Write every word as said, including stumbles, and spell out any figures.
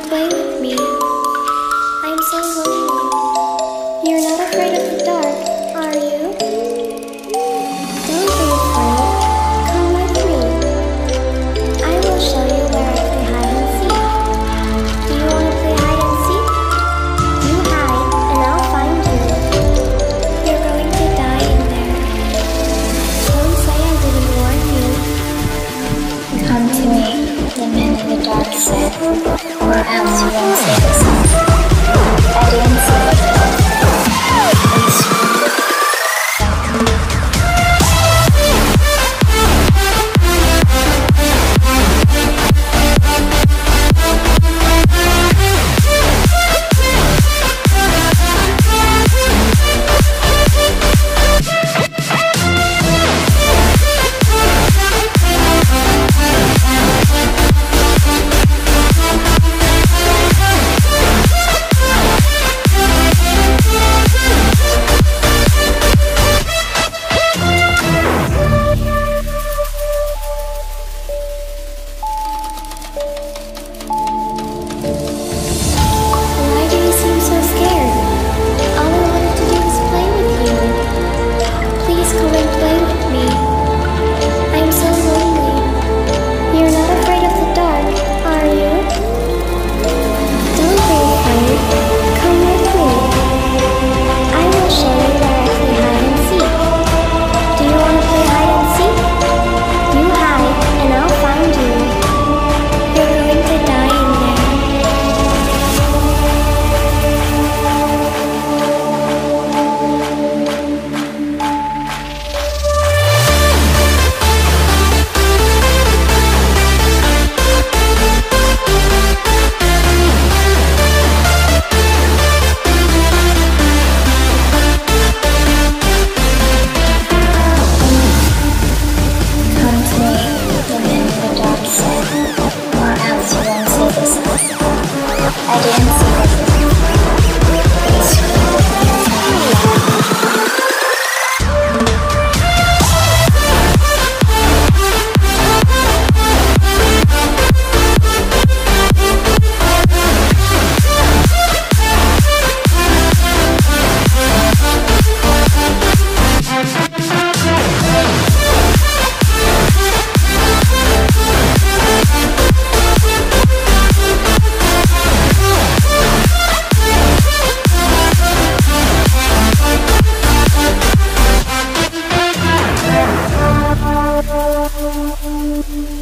play with me? I am so lonely. You're not afraid of the dark, are you? Don't be afraid. Come with me. I will show you where I play hide and seek. Do you want to play hide and seek? You hide, and I'll find you. You're going to die in there. Don't say I didn't warn you. Come to me, the man in the dark said, or else you won't see the sun. I didn't see the sun. Please Thank you.